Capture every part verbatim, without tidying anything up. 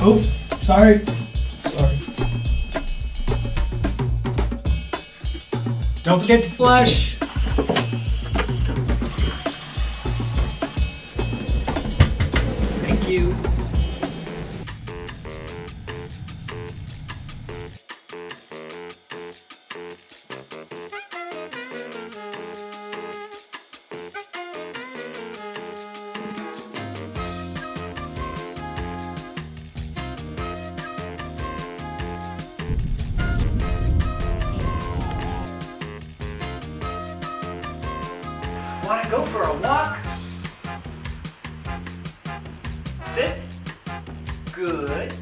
Oops, sorry. Sorry. Don't forget to flush. Thank you. Want to go for a walk? Sit. Good.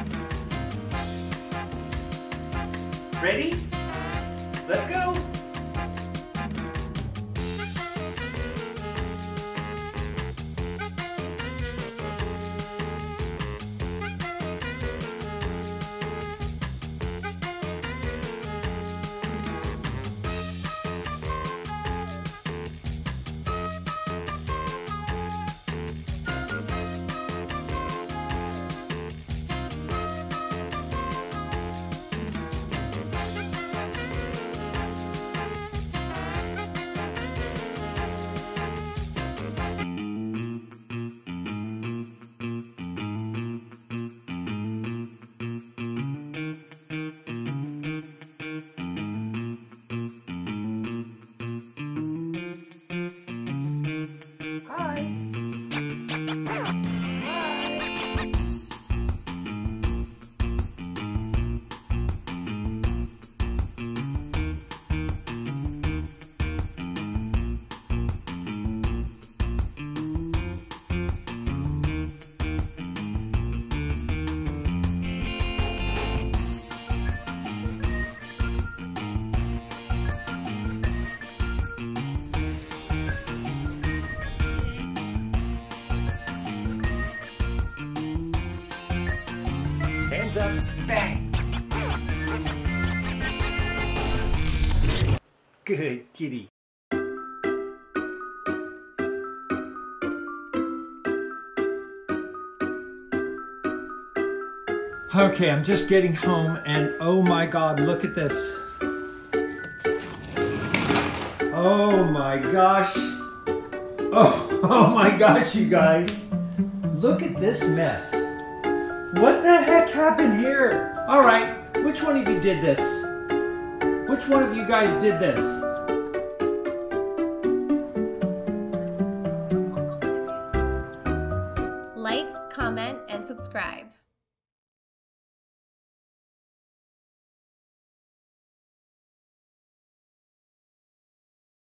Ready? Let's go. Hands up, bang! Good kitty. Okay, I'm just getting home and oh my God, look at this. Oh my gosh. Oh, oh my gosh, you guys. Look at this mess. What the heck happened here? All right, which one of you did this? Which one of you guys did this? Like, comment, and subscribe.